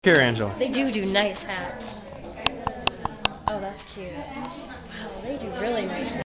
Here, Angela. They do nice hats. Oh, that's cute. Wow, they do really nice hats.